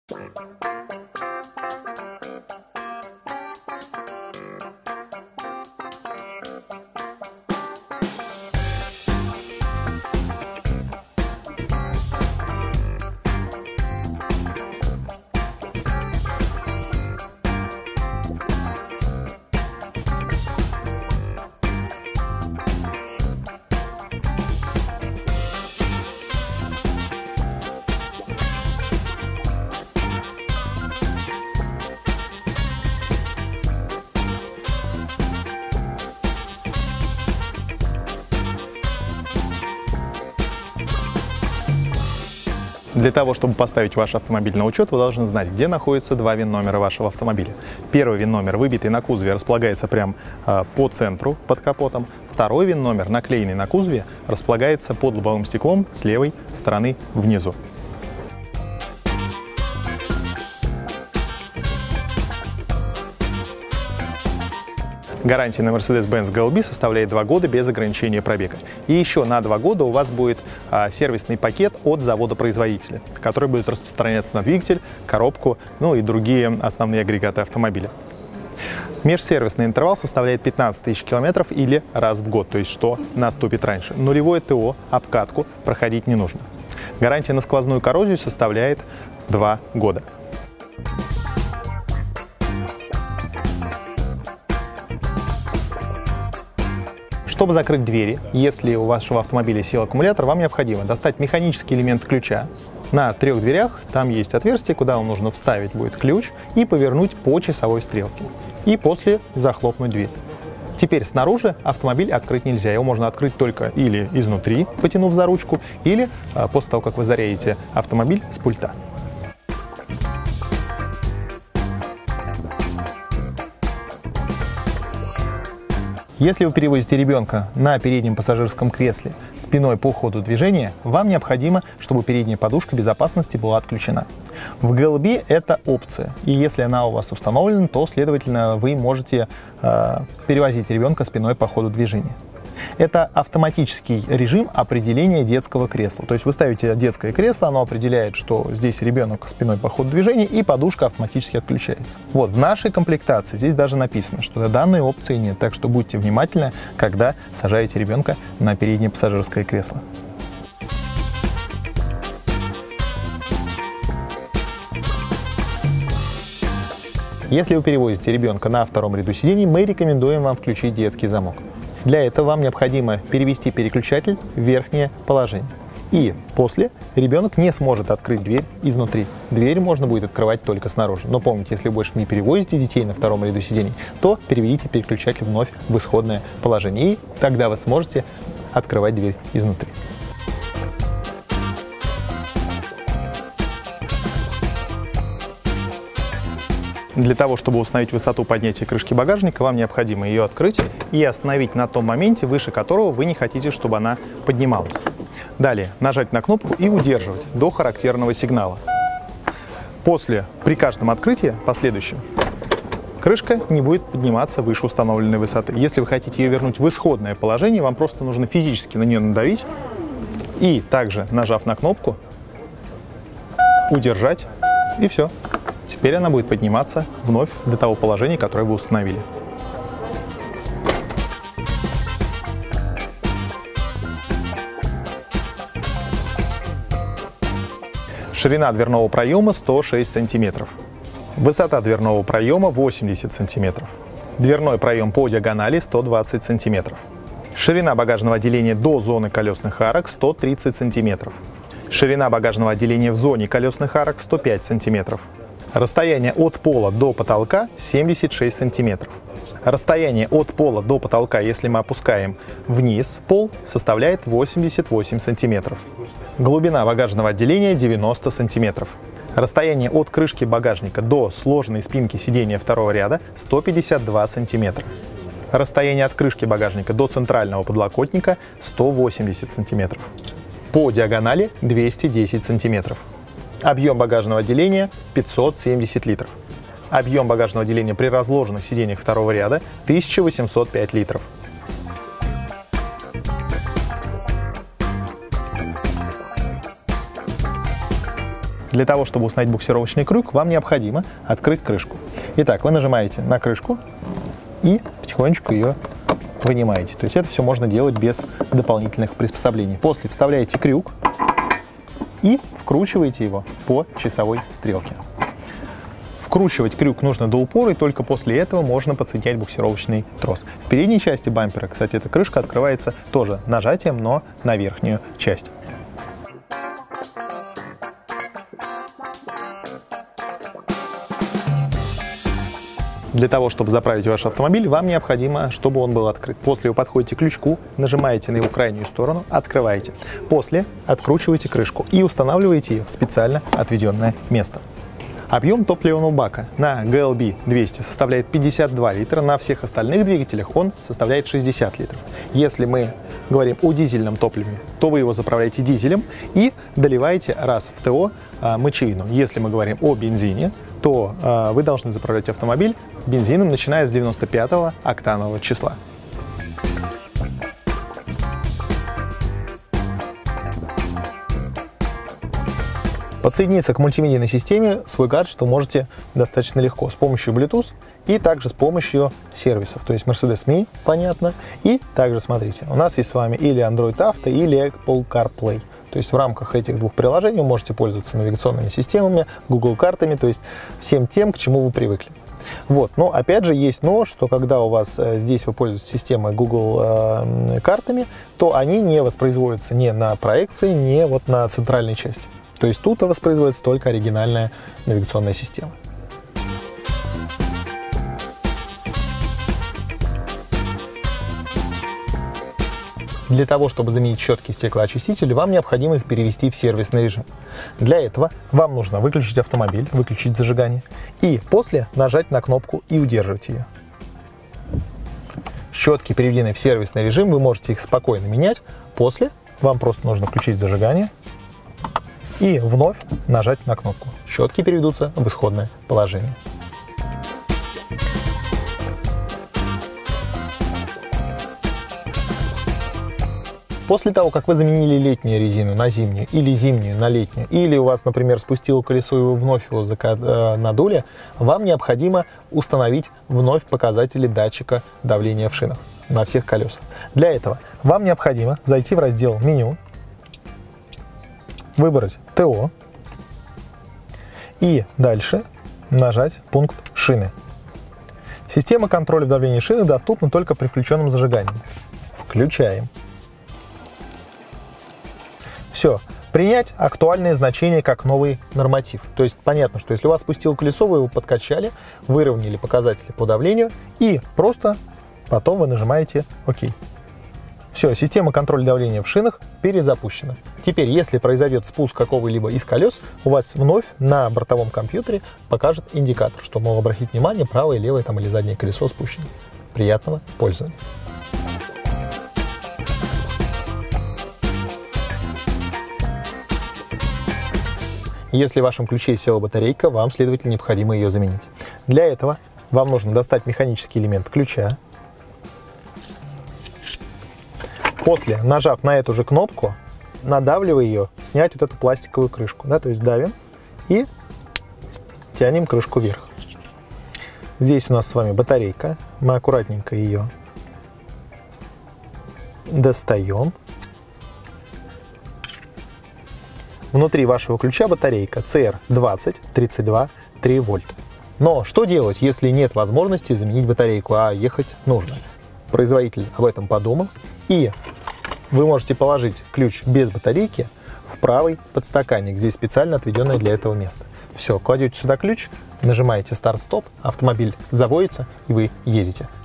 Для того, чтобы поставить ваш автомобиль на учет, вы должны знать, где находятся два ВИН-номера вашего автомобиля. Первый ВИН-номер, выбитый на кузове, располагается прямо по центру, под капотом. Второй ВИН-номер, наклеенный на кузове, располагается под лобовым стеклом с левой стороны внизу. Гарантия на Mercedes-Benz GLB составляет 2 года без ограничения пробега. И еще на 2 года у вас будет сервисный пакет от завода-производителя, который будет распространяться на двигатель, коробку, ну и другие основные агрегаты автомобиля. Межсервисный интервал составляет 15 тысяч километров или раз в год, то есть что наступит раньше. Нулевое ТО, обкатку проходить не нужно. Гарантия на сквозную коррозию составляет 2 года. Чтобы закрыть двери, если у вашего автомобиля сел аккумулятор, вам необходимо достать механический элемент ключа. На 3 дверях там есть отверстие, куда вам нужно вставить будет ключ и повернуть по часовой стрелке. И после захлопнуть дверь. Теперь снаружи автомобиль открыть нельзя. Его можно открыть только или изнутри, потянув за ручку, или после того, как вы зарядите автомобиль с пульта. Если вы перевозите ребенка на переднем пассажирском кресле спиной по ходу движения, вам необходимо, чтобы передняя подушка безопасности была отключена. В GLB это опция, и если она у вас установлена, то, следовательно, вы можете перевозить ребенка спиной по ходу движения. Это автоматический режим определения детского кресла. То есть вы ставите детское кресло, оно определяет, что здесь ребенок спиной по ходу движения, и подушка автоматически отключается. Вот, в нашей комплектации здесь даже написано, что данной опции нет, так что будьте внимательны, когда сажаете ребенка на переднее пассажирское кресло. Если вы перевозите ребенка на 2-м ряду сидений, мы рекомендуем вам включить детский замок. Для этого вам необходимо перевести переключатель в верхнее положение. И после ребенок не сможет открыть дверь изнутри. Дверь можно будет открывать только снаружи. Но помните, если вы больше не перевозите детей на 2-м ряду сидений, то переведите переключатель вновь в исходное положение. И тогда вы сможете открывать дверь изнутри. Для того, чтобы установить высоту поднятия крышки багажника, вам необходимо ее открыть и остановить на том моменте, выше которого вы не хотите, чтобы она поднималась. Далее нажать на кнопку и удерживать до характерного сигнала. При каждом открытии последующем крышка не будет подниматься выше установленной высоты. Если вы хотите ее вернуть в исходное положение, вам просто нужно физически на нее надавить и также, нажав на кнопку, удержать, и все. Теперь она будет подниматься вновь до того положения, которое вы установили. Ширина дверного проема 106 см. Высота дверного проема 80 см. Дверной проем по диагонали 120 см. Ширина багажного отделения до зоны колесных арок 130 см. Ширина багажного отделения в зоне колесных арок 105 см. Расстояние от пола до потолка 76 см. Расстояние от пола до потолка, если мы опускаем вниз пол, составляет 88 см. Глубина багажного отделения 90 см. Расстояние от крышки багажника до сложенной спинки сидения 2-го ряда 152 см. Расстояние от крышки багажника до центрального подлокотника 180 см. По диагонали 210 см. Объем багажного отделения 570 литров. Объем багажного отделения при разложенных сиденьях 2-го ряда 1805 литров. Для того, чтобы установить буксировочный крюк, вам необходимо открыть крышку. Итак, вы нажимаете на крышку и потихонечку ее вынимаете. То есть это все можно делать без дополнительных приспособлений. После вставляете крюк и вкручиваете его по часовой стрелке. Вкручивать крюк нужно до упора, и только после этого можно подсоединять буксировочный трос. В передней части бампера, кстати, эта крышка открывается тоже нажатием, но на верхнюю часть. Для того, чтобы заправить ваш автомобиль, вам необходимо, чтобы он был открыт. После вы подходите к крючку, нажимаете на его крайнюю сторону, открываете. После откручиваете крышку и устанавливаете ее в специально отведенное место. Объем топливного бака на GLB 200 составляет 52 литра, на всех остальных двигателях он составляет 60 литров. Если мы говорим о дизельном топливе, то вы его заправляете дизелем и доливаете раз в ТО мочевину. Если мы говорим о бензине, то вы должны заправлять автомобиль бензином, начиная с 95-го октанового числа. Подсоединиться к мультимедийной системе свой гаджет вы можете достаточно легко с помощью Bluetooth и также с помощью сервисов, то есть Mercedes Me, понятно, и также, смотрите, у нас есть с вами или Android Auto, или Apple CarPlay. То есть в рамках этих двух приложений вы можете пользоваться навигационными системами, Google картами, то есть всем тем, к чему вы привыкли. Вот. Но опять же есть но, что когда у вас здесь вы пользуетесь системой Google картами, то они не воспроизводятся ни на проекции, ни вот на центральной части. То есть тут воспроизводится только оригинальная навигационная система. Для того, чтобы заменить щетки и стеклоочистители, вам необходимо их перевести в сервисный режим. Для этого вам нужно выключить автомобиль, выключить зажигание и после нажать на кнопку и удерживать ее. Щетки переведены в сервисный режим, вы можете их спокойно менять. После вам просто нужно включить зажигание и вновь нажать на кнопку. Щетки переведутся в исходное положение. После того, как вы заменили летнюю резину на зимнюю или зимнюю на летнюю, или у вас, например, спустило колесо и вы вновь его надули, вам необходимо установить вновь показатели датчика давления в шинах на всех колесах. Для этого вам необходимо зайти в раздел «Меню», выбрать ТО и дальше нажать пункт «Шины». Система контроля давления шины доступна только при включенном зажигании. Включаем. Все. Принять актуальное значение как новый норматив. То есть понятно, что если у вас спустило колесо, вы его подкачали, выровняли показатели по давлению и просто потом вы нажимаете «Ок». Все, система контроля давления в шинах перезапущена. Теперь, если произойдет спуск какого-либо из колес, у вас вновь на бортовом компьютере покажет индикатор, что, мол, обратить внимание, правое, левое там, или заднее колесо спущено. Приятного пользования! Если в вашем ключе села батарейка, вам, следовательно, необходимо ее заменить. Для этого вам нужно достать механический элемент ключа. После, нажав на эту же кнопку, надавливая ее, снять вот эту пластиковую крышку. Да, то есть давим и тянем крышку вверх. Здесь у нас с вами батарейка. Мы аккуратненько ее достаем. Внутри вашего ключа батарейка CR20 32,3 вольта. Но что делать, если нет возможности заменить батарейку, а ехать нужно? Производитель об этом подумал, и вы можете положить ключ без батарейки в правый подстаканник, здесь специально отведенное для этого место. Все, кладете сюда ключ, нажимаете старт-стоп, автомобиль заводится и вы едете.